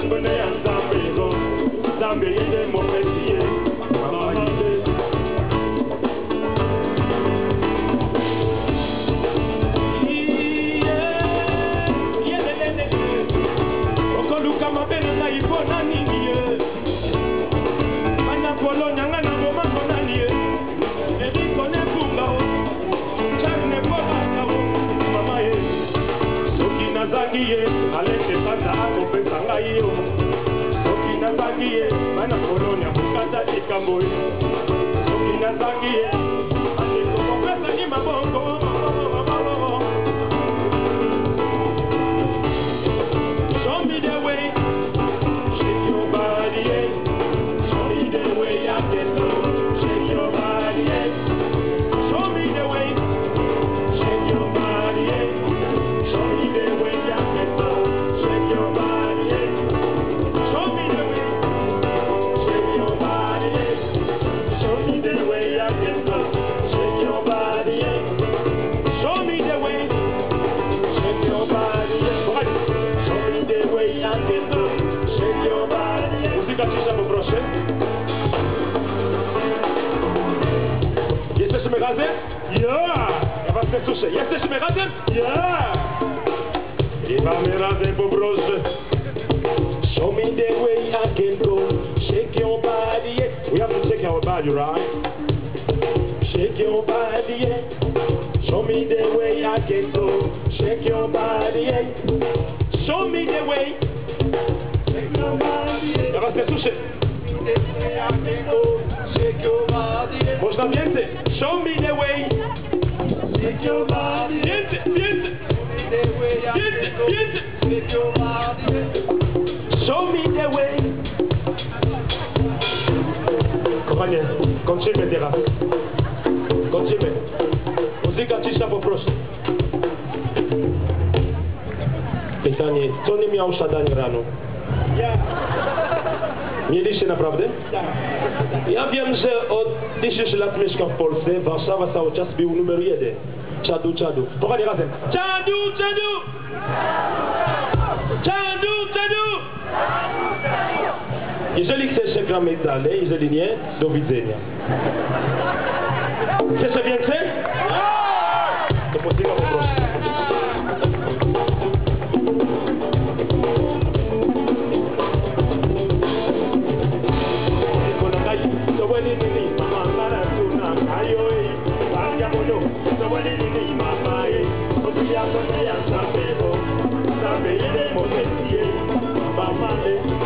kone ya nzambe go nzambe yende mopesi ye mama yende okoluka mabele na ipona nini ye mana polonya nga na bomako nani ye edikone kunga o charne pobaka o mama ye soki nazangi ye alete panda akopesa ngai yo soki nazangi ye mana polonya kokata likambo ye soki nazangi ye alekokopesa ni mabongo show me the way shake your body yeah. Show me the way I can go shake your body yeah. Show me the way shake your body yeah. Show me the way I can go shake your body yeah. Show me the way shake your body yeah. Show me the way I can go shake your body yeah. Show me the way shake your body yeah. Show me the way I can go shake your body yeah. Muzyka cisza poproszę. Jesteśmy razem? Ja! Ja was nie słyszę. Jesteśmy razem? Ja! I mamy razem poproszę. Show me the way I can go shake your body yeah. We have to shake our body, right? Shake your body yeah. Show me the way I can go shake your body yeah. Show me the way shake your body yeah. Ja was nie słyszę. Można więcej. Show me the way. Shake your body. Więcej, więcej. Więcej, więcej. Shake your body. Show me the way. Kochanie, kończymy teraz. Kończymy. Muzyka cisza poproszę. Pytanie, co nie miał siadanie rano? Ja. Mieliście naprawdę? Tak. Ja wiem, że od 10 lat mieszkam w Polsce. Warszawa cały czas był numer 1. Czadu, czadu. Kochani razem. Czadu, czadu! Czadu, czadu! Jeżeli chcesz, że gramy dalej. Jeżeli nie, do widzenia. Chcesz więcej? To muzyka poproszę. Mama,